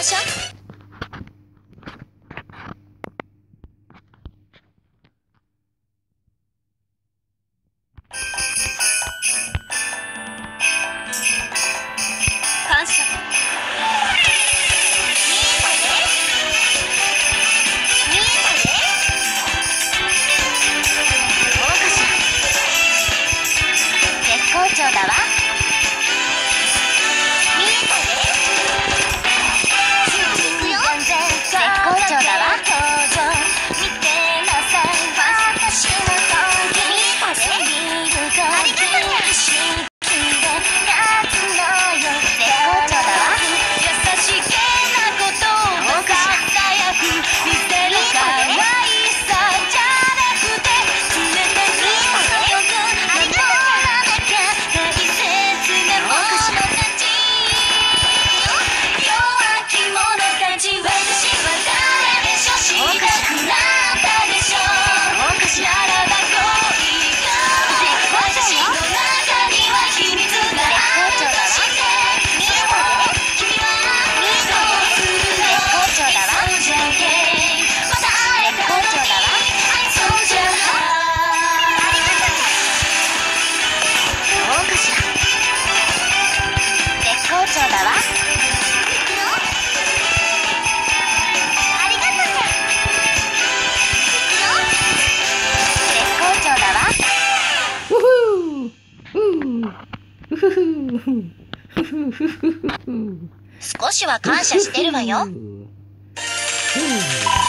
ましょう。感謝。好調だわ。見えたね。行くよ。絶好調だわ。見てなさい。私の尊敬。見えたね。ありがとね。絶好調だわ。優しげなことをささやく見せる可愛さじゃなくて常に強くありがとね。少しは感謝してるわよ。